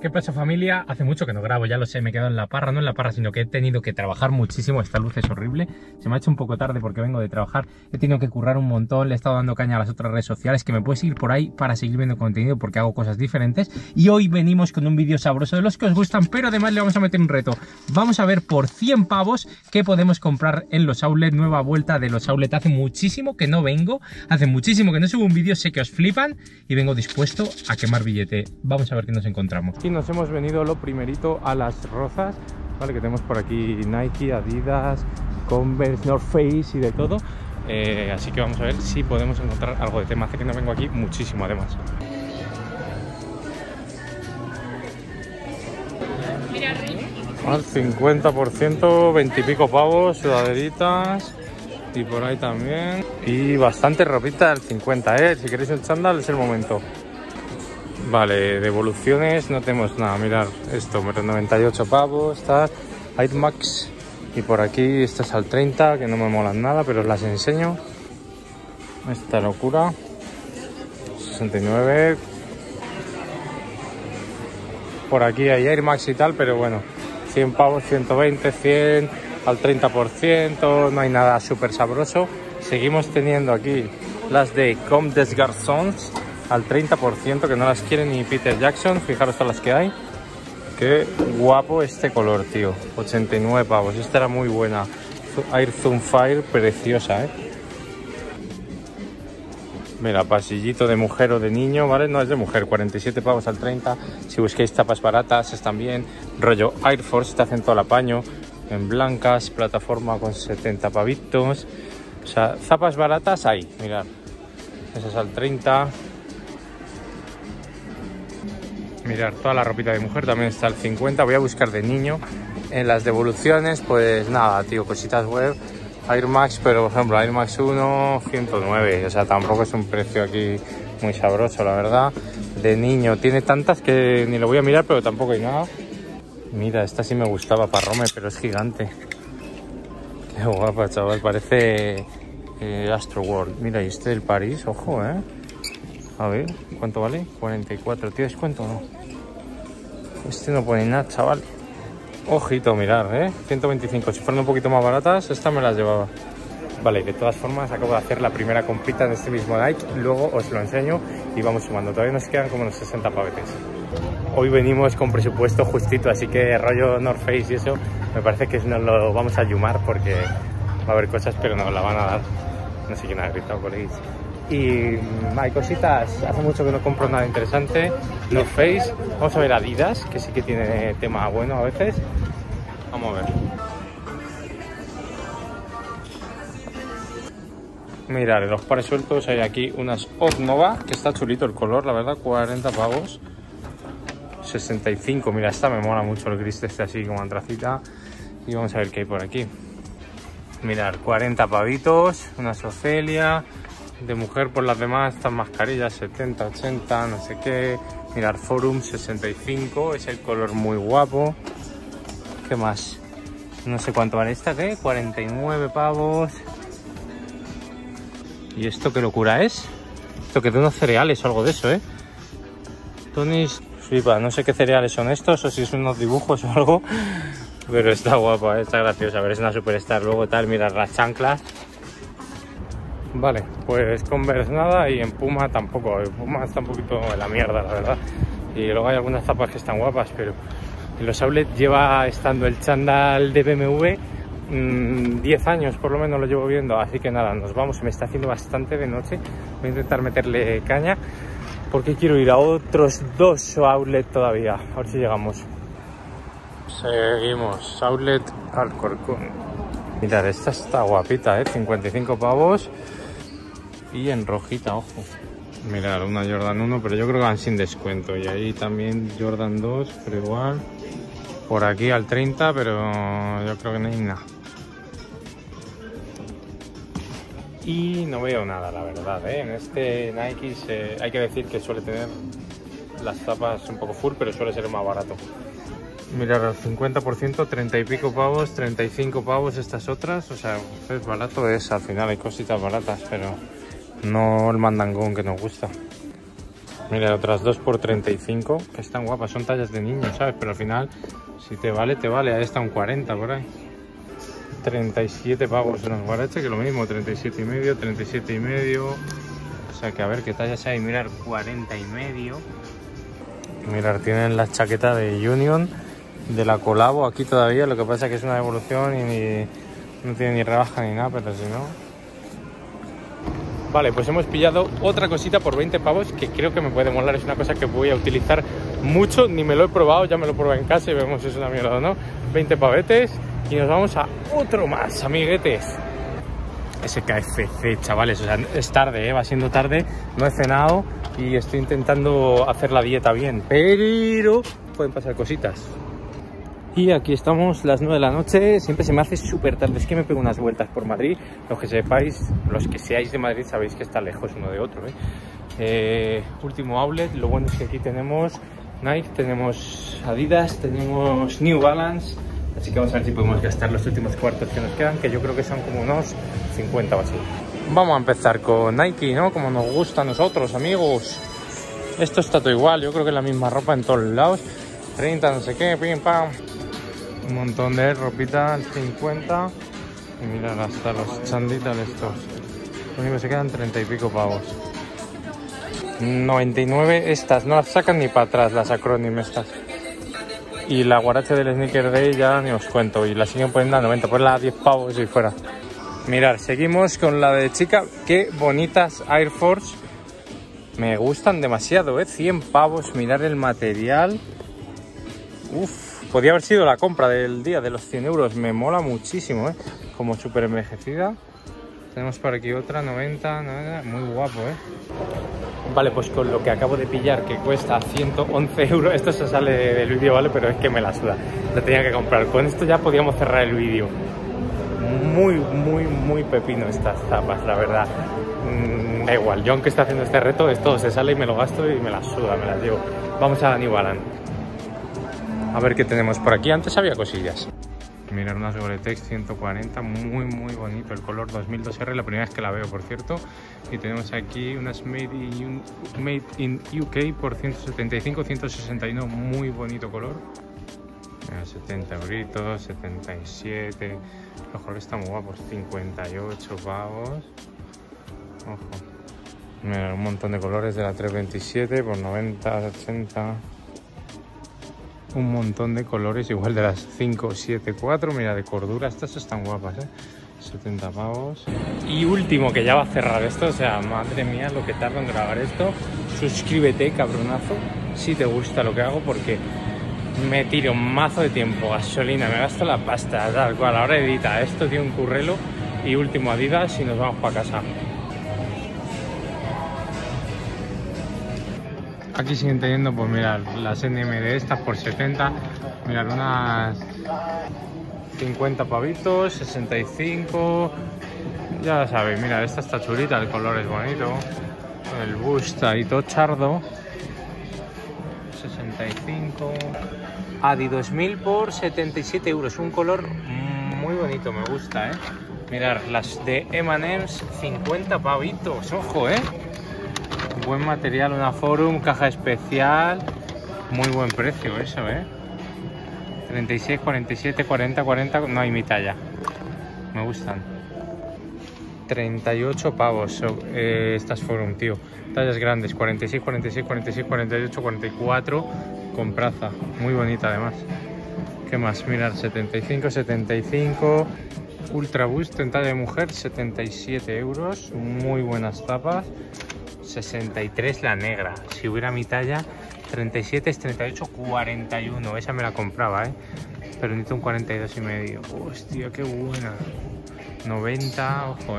¿Qué pasa, familia? Hace mucho que no grabo, ya lo sé, me he quedado en la parra, no en la parra, sino que he tenido que trabajar muchísimo. Esta luz es horrible, se me ha hecho un poco tarde porque vengo de trabajar, he tenido que currar un montón, le he estado dando caña a las otras redes sociales, que me puedes seguir por ahí para seguir viendo contenido porque hago cosas diferentes. Y hoy venimos con un vídeo sabroso de los que os gustan, pero además le vamos a meter un reto. Vamos a ver por 100 pavos qué podemos comprar en los outlets, nueva vuelta de los outlets. Hace muchísimo que no vengo, hace muchísimo que no subo un vídeo, sé que os flipan y vengo dispuesto a quemar billete. Vamos a ver qué nos encontramos. Y nos hemos venido lo primerito a Las Rozas, ¿vale? Que tenemos por aquí Nike, Adidas, Converse, North Face y de todo. Así que vamos a ver si podemos encontrar algo de tema. Hace que no vengo aquí muchísimo, además. Al 50%, 20 y pico pavos, sudaderitas y por ahí también. Y bastante ropita al 50, ¿eh? Si queréis un chándal es el momento. Vale, devoluciones no tenemos nada. Mirad esto, 98 pavos, está Air Max. Y por aquí estas al 30, que no me molan nada, pero os las enseño. Esta locura, 69. Por aquí hay Air Max y tal, pero bueno, 100 pavos, 120, 100 al 30%, no hay nada súper sabroso. Seguimos teniendo aquí las de Comme des Garçons al 30%, que no las quiere ni Peter Jackson. Fijaros todas las que hay. Qué guapo este color, tío. 89 pavos. Esta era muy buena. Air Zoom Fire, preciosa, ¿eh? Mira, pasillito de mujer o de niño, ¿vale? No es de mujer, 47 pavos al 30. Si busquéis tapas baratas, están bien. Rollo Air Force, te hacen todo el apaño. En blancas, plataforma con 70 pavitos. O sea, zapas baratas hay, mirad. Esas al 30. Mirar, toda la ropita de mujer también está al 50. Voy a buscar de niño. En las devoluciones, pues nada, tío, cositas web. Air Max, pero por ejemplo, Air Max 1, 109. O sea, tampoco es un precio aquí muy sabroso, la verdad. De niño, tiene tantas que ni lo voy a mirar, pero tampoco hay nada. Mira, esta sí me gustaba para Rome, pero es gigante. Qué guapa, chaval, parece Astro World. Mira, y este del París, ojo, A ver, ¿cuánto vale? 44. ¿Tío, descuento o no? Este no pone nada, chaval. Ojito, mirar, 125. Si fueran un poquito más baratas, esta me las llevaba. Vale, de todas formas, acabo de hacer la primera compita en este mismo Nike. Luego os lo enseño y vamos sumando. Todavía nos quedan como unos 60 pavetes. Hoy venimos con presupuesto justito, así que rollo North Face y eso, me parece que nos lo vamos a yumar porque va a haber cosas, pero nos la van a dar. No sé quién ha gritado por ahí. Y hay cositas, hace mucho que no compro nada interesante. North Face, vamos a ver Adidas, que sí que tiene tema bueno a veces. Vamos a ver. Mirad, en los pares sueltos hay aquí unas Odd Nova, que está chulito el color, la verdad, 40 pavos. 65, mira, esta me mola mucho el gris este así como antracita. Y vamos a ver qué hay por aquí. Mirad, 40 pavitos, una Ofelia. De mujer por las demás, estas mascarillas 70, 80, no sé qué. Mirad, Forum 65, es el color muy guapo. ¿Qué más? No sé cuánto vale esta, ¿qué? 49 pavos. ¿Y esto qué locura es? Esto que de unos cereales o algo de eso, Tony's flipa, no sé qué cereales son estos o si son unos dibujos o algo. Pero está guapa, está graciosa. A ver, es una superstar. Luego tal, mirad las chanclas. Vale, pues Converse nada y en Puma tampoco. En Puma está un poquito en la mierda, la verdad. Y luego hay algunas zapas que están guapas, pero en los outlets lleva estando el chándal de BMW 10 años por lo menos lo llevo viendo. Así que nada, nos vamos. Se me está haciendo bastante de noche. Voy a intentar meterle caña porque quiero ir a otros 2 outlets todavía. A ver si llegamos. Seguimos. Outlet Alcorcón. Mirad, esta está guapita, 55 pavos. Y en rojita, ojo. Mirad, una Jordan 1, pero yo creo que van sin descuento. Y ahí también Jordan 2, pero igual. Por aquí al 30, pero yo creo que no hay nada. Y no veo nada, la verdad, En este Nike hay que decir que suele tener las tapas un poco full, pero suele ser más barato. Mirad, al 50%, 30 y pico pavos, 35 pavos estas otras. O sea, es barato, al final hay cositas baratas, pero no el mandangón que nos gusta. Mira, otras 2 por 35, que están guapas, son tallas de niños, ¿sabes? Pero al final, si te vale, te vale. Ahí está un 40 por ahí. 37 pavos unos guaraches, que lo mismo, 37 y medio, 37 y medio. O sea que a ver qué tallas hay. Mirar, 40 y medio. Mirar, tienen la chaqueta de Union, de la Colabo aquí todavía. Lo que pasa es que es una devolución y no tiene ni rebaja ni nada, pero si no... Vale, pues hemos pillado otra cosita por 20 pavos que creo que me puede molar. Es una cosa que voy a utilizar mucho, ni me lo he probado, ya me lo probé en casa y vemos si es una mierda o no. 20 pavetes y nos vamos a otro más, amiguetes. Ese KFC, chavales, o sea, es tarde, va siendo tarde, no he cenado y estoy intentando hacer la dieta bien, pero pueden pasar cositas. Y aquí estamos, las 9 de la noche, siempre se me hace súper tarde, es que me pego unas vueltas por Madrid. Los que sepáis, los que seáis de Madrid sabéis que está lejos uno de otro, último outlet, lo bueno es que aquí tenemos Nike, tenemos Adidas, tenemos New Balance, así que vamos a ver si podemos gastar los últimos cuartos que nos quedan, que yo creo que son como unos 50 o así. Vamos a empezar con Nike, ¿no? Como nos gusta a nosotros, amigos. Esto está todo igual, yo creo que es la misma ropa en todos lados, 30, no sé qué, pim, pam. Un montón de ropita al 50 y mirad hasta los chanditals estos. Lo único que se quedan 30 y pico pavos. 99 estas, no las sacan ni para atrás las Acronym estas. Y la guarache del Sneaker Day ya ni os cuento. Y la siguen poniendo a 90, pues la a 10 pavos y fuera. Mirad, seguimos con la de chica. Qué bonitas Air Force. Me gustan demasiado, 100 pavos, mirad el material. Uff. Podría haber sido la compra del día de los 100 euros, me mola muchísimo, como súper envejecida. Tenemos por aquí otra, 90, muy guapo, Vale, pues con lo que acabo de pillar, que cuesta 111 euros, esto se sale del vídeo, ¿vale? Pero es que me la suda, lo tenía que comprar. Con esto ya podíamos cerrar el vídeo. Muy pepino estas zapas, la verdad. Da igual, yo aunque esté haciendo este reto, esto se sale y me lo gasto y me la suda, me las llevo. Vamos a New Balance. A ver qué tenemos por aquí. Antes había cosillas. Mirad una Gore-Tex 140, muy bonito el color 2002R, la primera vez que la veo, por cierto. Y tenemos aquí unas Made in UK por 175, 161, muy bonito color. Mira, 70 euritos, 77. Los colores están muy guapos, 58 pavos. Ojo. Mira, un montón de colores de la 327 por 90, 80. Un montón de colores, igual de las 5, 7, 4. Mira, de cordura, estas están guapas, 70 pavos. Y último, que ya va a cerrar esto, o sea, madre mía, lo que tardo en grabar esto. Suscríbete, cabronazo, si te gusta lo que hago, porque me tiro un mazo de tiempo, gasolina, me gasto la pasta, tal cual. Ahora edita esto, tiene un currelo. Y último, Adidas, y nos vamos para casa. Aquí siguen teniendo, pues mirad, las NMD estas por 70, mirad, unas 50 pavitos, 65, ya lo sabéis, mirad, esta está chulita, el color es bonito, el boost ahí todo chardo, 65, Adi 2000 por 77 euros, un color muy bonito, me gusta, mirad, las de M&M's 50 pavitos, ojo, buen material, una Forum, caja especial, muy buen precio eso, 36, 47, 40, 40, no hay mi talla, me gustan. 38 pavos, estas Forum, tío, tallas grandes, 46, 46, 46, 48, 44, con praza, muy bonita además. ¿Qué más? Mirad, 75, 75, Ultra Boost en talla de mujer, 77 euros, muy buenas tapas. 63 la negra, si hubiera mi talla, 37 es 38, 41, esa me la compraba, pero necesito un 42 y medio, hostia, qué buena. 90, ojo,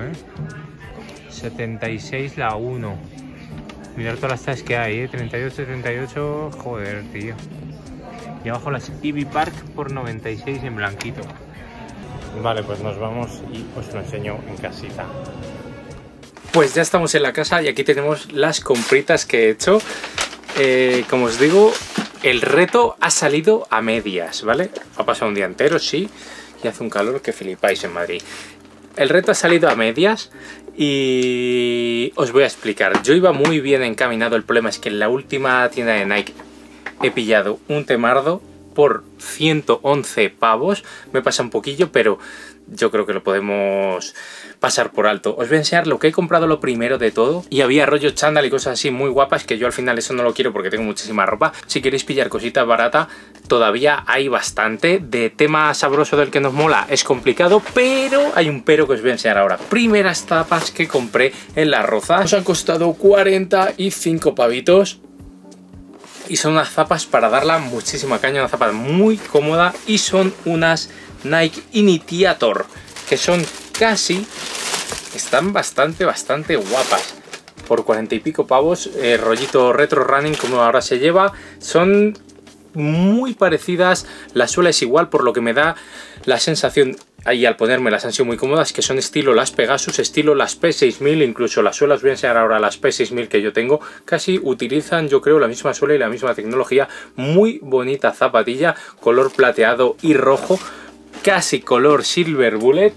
76 la 1, mirad todas las tallas que hay, 38, 38, joder, tío. Y abajo las Ivy Park por 96 en blanquito. Vale, pues nos vamos y os lo enseño en casita. Pues ya estamos en la casa y aquí tenemos las compritas que he hecho. Como os digo, el reto ha salido a medias, ¿vale? Ha pasado un día entero, sí, y hace un calor que flipáis en Madrid. El reto ha salido a medias Y os voy a explicar. Yo iba muy bien encaminado, el problema es que en la última tienda de Nike he pillado un temardo por 111 pavos. Me pasa un poquillo, pero yo creo que lo podemos pasar por alto. Os voy a enseñar lo que he comprado lo primero de todo. Y había rollo chándal y cosas así muy guapas, que yo al final eso no lo quiero porque tengo muchísima ropa. Si queréis pillar cositas baratas, todavía hay bastante. De tema sabroso del que nos mola es complicado, pero hay un pero que os voy a enseñar ahora. Primeras zapas que compré en Las Rozas. Nos han costado 45 pavitos. Y son unas zapas para darla muchísima caña, una zapa muy cómoda. Y son unas Nike Initiator, que son casi, están bastante guapas. Por 40 y pico pavos, rollito retro running como ahora se lleva. Son muy parecidas, la suela es igual, por lo que me da la sensación, ahí al ponérmelas han sido muy cómodas, que son estilo las Pegasus, estilo las P6000, incluso las suelas, os voy a enseñar ahora las P6000 que yo tengo, casi utilizan yo creo la misma suela y la misma tecnología. Muy bonita zapatilla, color plateado y rojo, casi color Silver Bullet.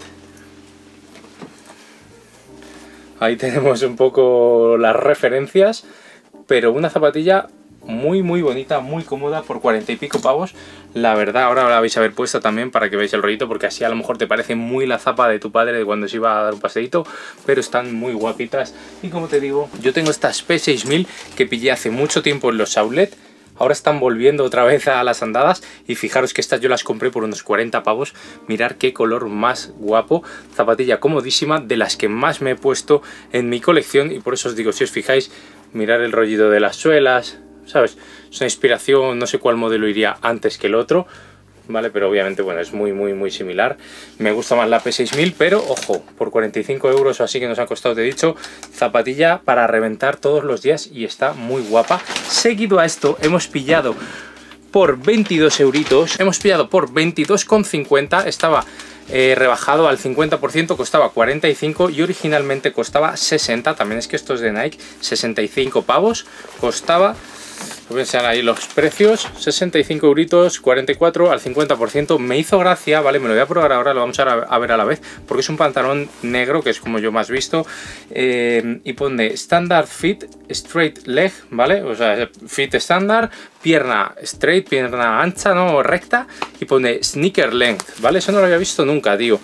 Ahí tenemos un poco las referencias, pero una zapatilla muy bonita, muy cómoda por 40 y pico pavos. La verdad, ahora la vais a ver puesta también para que veáis el rollito, porque así a lo mejor te parece muy la zapa de tu padre de cuando se iba a dar un paseíto, pero están muy guapitas. Y como te digo, yo tengo estas P6000 que pillé hace mucho tiempo en los outlet. Ahora están volviendo otra vez a las andadas y fijaros que estas yo las compré por unos 40 pavos. Mirad qué color más guapo. Zapatilla comodísima, de las que más me he puesto en mi colección, y por eso os digo, si os fijáis, mirad el rollito de las suelas, ¿sabes? Es una inspiración, no sé cuál modelo iría antes que el otro, ¿vale? Pero obviamente, bueno, es muy similar. Me gusta más la P6000, pero ojo, por 45 euros o así que nos ha costado, te he dicho, zapatilla para reventar todos los días y está muy guapa. Seguido a esto, hemos pillado por 22 euritos, hemos pillado por 22,50, estaba rebajado al 50%, costaba 45 y originalmente costaba 60, también es que esto es de Nike, 65 pavos, costaba. Voy a enseñar ahí los precios, 65 euritos, 44 al 50%. Me hizo gracia, ¿vale? Me lo voy a probar ahora, lo vamos a ver a la vez, porque es un pantalón negro, que es como yo más visto, y pone Standard Fit Straight Leg, ¿vale? O sea, fit estándar, pierna straight, pierna ancha, ¿no? Recta, y pone Sneaker Length, ¿vale? Eso no lo había visto nunca, tío.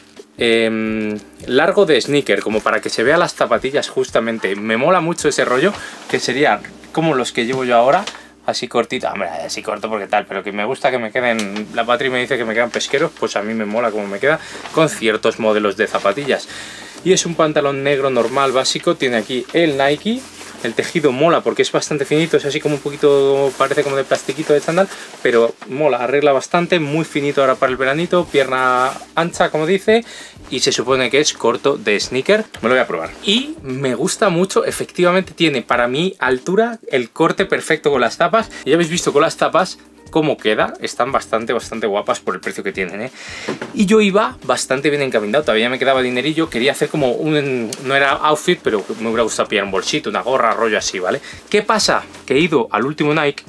Largo de sneaker, como para que se vea las zapatillas justamente. Me mola mucho ese rollo, que sería como los que llevo yo ahora, así cortito, hombre, así corto porque tal, pero que me gusta que me queden, la Patri me dice que me quedan pesqueros, pues a mí me mola como me queda con ciertos modelos de zapatillas. Y es un pantalón negro normal, básico, tiene aquí el Nike, el tejido mola porque es bastante finito, es así como un poquito, parece como de plastiquito de chándal, pero mola, arregla bastante, muy finito ahora para el veranito, pierna ancha como dice, y se supone que es corto de sneaker. Me lo voy a probar y me gusta mucho, efectivamente tiene para mi altura el corte perfecto con las tapas, y ya habéis visto con las tapas cómo queda, están bastante guapas por el precio que tienen, ¿eh? Y yo iba bastante bien encaminado, todavía me quedaba dinerillo, quería hacer como un, no era outfit, pero me hubiera gustado pillar un bolsito, una gorra, rollo así, ¿vale? ¿Qué pasa? Que he ido al último Nike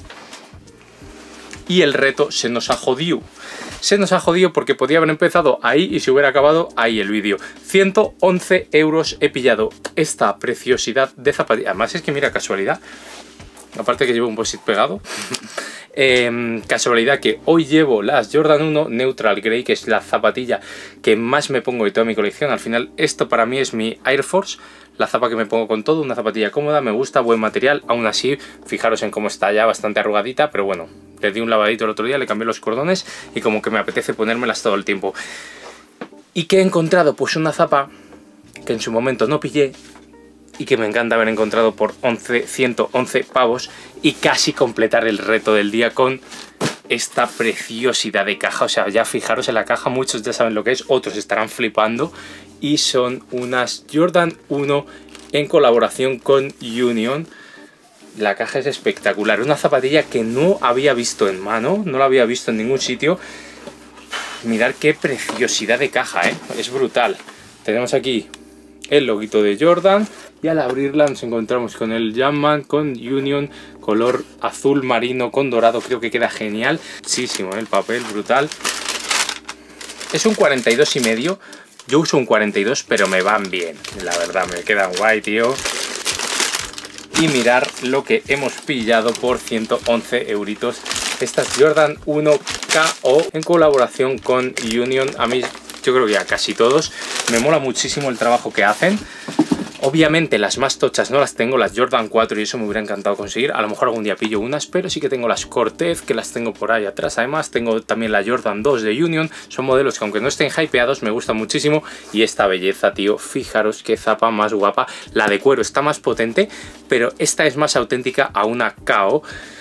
y el reto se nos ha jodido. Se nos ha jodido porque podía haber empezado ahí y se hubiera acabado ahí el vídeo. 111 euros he pillado esta preciosidad de zapatilla. Además es que mira, casualidad, aparte que llevo un post-it pegado. Casualidad que hoy llevo las Jordan 1 Neutral Grey, que es la zapatilla que más me pongo de toda mi colección. Al final esto para mí es mi Air Force, la zapa que me pongo con todo, una zapatilla cómoda, me gusta, buen material. Aún así, fijaros en cómo está ya, bastante arrugadita, pero bueno, le di un lavadito el otro día, le cambié los cordones y como que me apetece ponérmelas todo el tiempo. ¿Y qué he encontrado? Pues una zapa que en su momento no pillé y que me encanta haber encontrado por 111 pavos y casi completar el reto del día con esta preciosidad de caja. O sea, ya fijaros en la caja, muchos ya saben lo que es, otros estarán flipando, y son unas Jordan 1 en colaboración con Union. La caja es espectacular, una zapatilla que no había visto en mano, no la había visto en ningún sitio. Mirad qué preciosidad de caja, es brutal. Tenemos aquí el loguito de Jordan y al abrirla nos encontramos con el Jumpman con Union, color azul marino con dorado, creo que queda genial. Muchísimo el papel, brutal. Es un 42,5, Yo uso un 42, pero me van bien, la verdad, me quedan guay, tío. Y mirar lo que hemos pillado por 111 euritos. Estas Jordan 1 KO en colaboración con Union. A mí, yo creo que a casi todos me mola muchísimo el trabajo que hacen. Obviamente las más tochas no las tengo, las Jordan 4, y eso me hubiera encantado conseguir. A lo mejor algún día pillo unas, pero sí que tengo las Cortez, que las tengo por ahí atrás. Además tengo también la Jordan 2 de Union. Son modelos que aunque no estén hypeados me gustan muchísimo. Y esta belleza, tío, fijaros qué zapa más guapa. La de cuero está más potente, pero esta es más auténtica a una KO.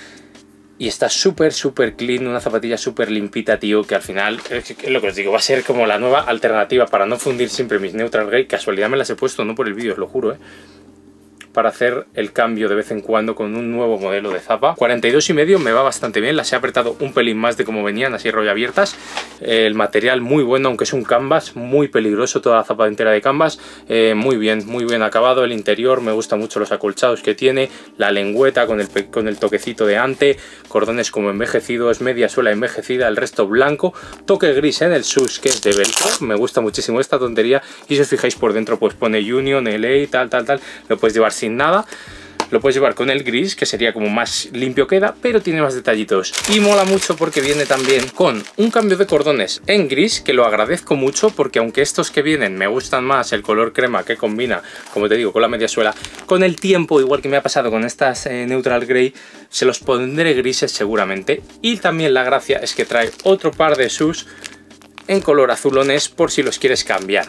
Y está súper clean, una zapatilla súper limpita, tío, que al final, es lo que os digo, va a ser como la nueva alternativa para no fundir siempre mis Neutral Grey. Casualidad me las he puesto, no por el vídeo, os lo juro, para hacer el cambio de vez en cuando con un nuevo modelo de zapa. 42,5 me va bastante bien, las he apretado un pelín más de como venían, así rollo abiertas. El material muy bueno, aunque es un canvas, muy peligroso, toda la zapa entera de canvas. Muy bien acabado. El interior, me gustan mucho los acolchados que tiene, la lengüeta con el toquecito de ante, cordones como envejecidos, media suela envejecida, el resto blanco, toque gris en el sus, que es de velcro. Me gusta muchísimo esta tontería, y si os fijáis por dentro pues pone Union, LA, tal, lo puedes llevar sin nada. Lo puedes llevar con el gris, que sería como más limpio queda, pero tiene más detallitos. Y mola mucho porque viene también con un cambio de cordones en gris, que lo agradezco mucho, porque aunque estos que vienen me gustan más el color crema que combina, como te digo, con la media suela, con el tiempo, igual que me ha pasado con estas Neutral Grey, se los pondré grises seguramente. Y también la gracia es que trae otro par de sus en color azulones por si los quieres cambiar.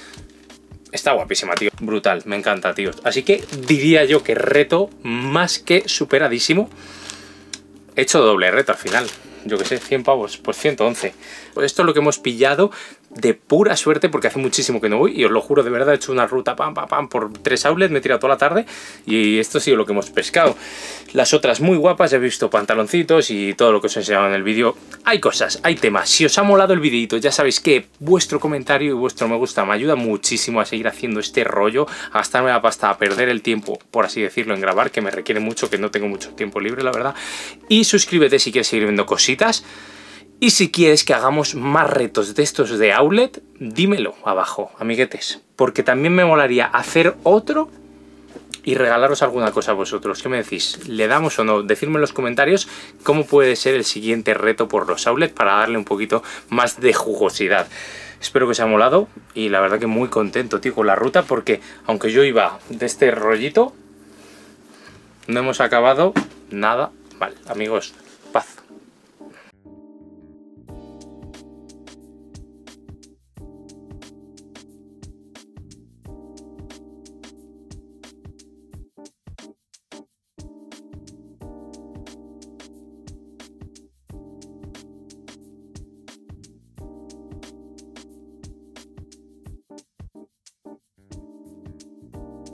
Está guapísima, tío. Brutal, me encanta, tío. Así que diría yo que reto más que superadísimo. He hecho doble reto al final. Yo que sé, 100 pavos, pues 111. Pues esto es lo que hemos pillado de pura suerte, porque hace muchísimo que no voy, y os lo juro, de verdad, he hecho una ruta pam por 3 outlets, me he tirado toda la tarde, y esto ha sido lo que hemos pescado. Las otras muy guapas, ya he visto pantaloncitos y todo lo que os he enseñado en el vídeo. Hay cosas, hay temas. Si os ha molado el videito, ya sabéis que vuestro comentario y vuestro me gusta me ayuda muchísimo a seguir haciendo este rollo, a gastarme la pasta, a perder el tiempo, por así decirlo, en grabar, que me requiere mucho, que no tengo mucho tiempo libre, la verdad. Y suscríbete si quieres seguir viendo cositas. Y si quieres que hagamos más retos de estos de outlet, dímelo abajo, amiguetes. Porque también me molaría hacer otro y regalaros alguna cosa a vosotros. ¿Qué me decís? ¿Le damos o no? Decidme en los comentarios cómo puede ser el siguiente reto por los outlet para darle un poquito más de jugosidad. Espero que os haya molado y la verdad que muy contento, tío, con la ruta, porque aunque yo iba de este rollito, no hemos acabado nada mal, amigos.